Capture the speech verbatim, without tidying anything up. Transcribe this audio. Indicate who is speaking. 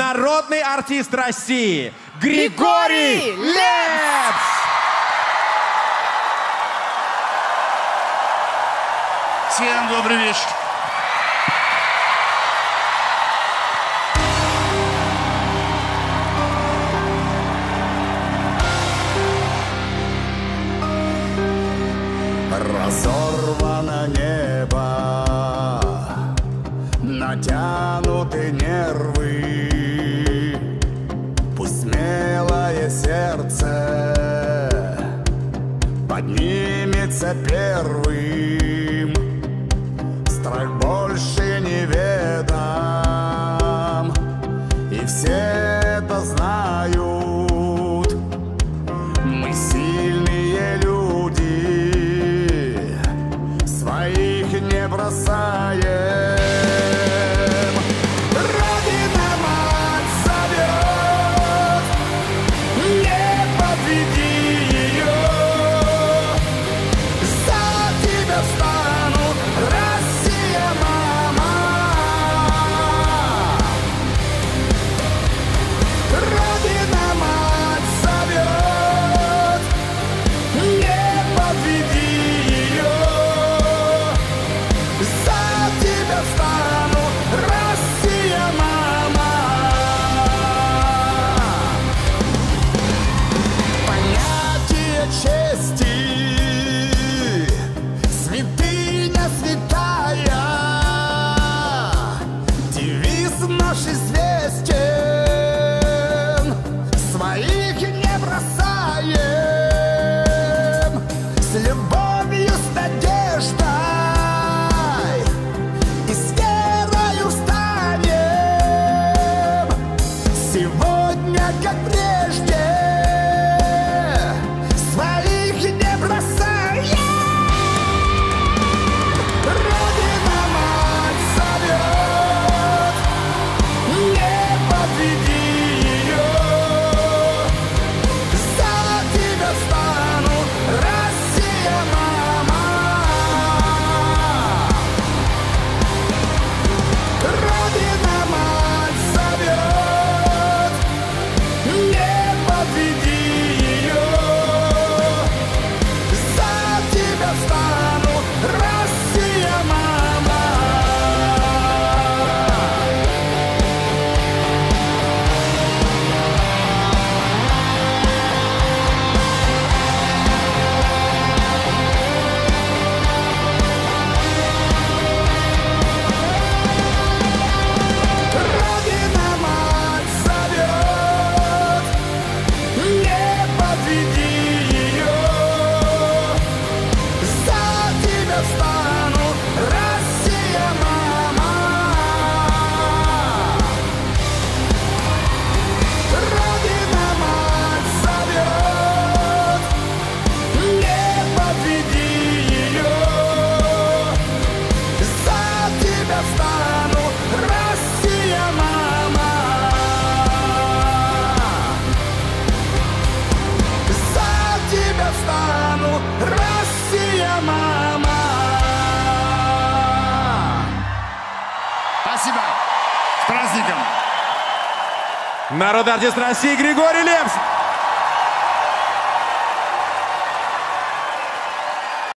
Speaker 1: народный артист России Григорий Лепс!
Speaker 2: Всем добрый вечер.
Speaker 3: Разорвано небо, натянуты нервы, пусть смелое сердце поднимется первым. Страх больше неведом, и все это знают. Мы сильные люди, своих не бросаем. Родина мать зовет, не подведи ее. За тебя встану, Россия, мама. Родина мать зовет, не подведи ее. За тебя встану, Россия, мама. Понятие чести, святыня святая, девиз наш известен, своих не бросаем. С любовью, с надеждой и с верою встанем. Сегодня, как прежде, своих не бросаем. Родина мать зовет, не подведи ее. За тебя встану, Россия, мама. Родина мать зовет, не подведи ее. За тебя встану, Россия, мама. Родина мать зовет, не подведи ее. За тебя встану, Россия, мама. Родина мать зовет, не подведи ее. За тебя встану, Россия, мама. За тебя встану, Россия, мама.
Speaker 2: Спасибо. С праздником.
Speaker 1: Народный артист России Григорий Лепс!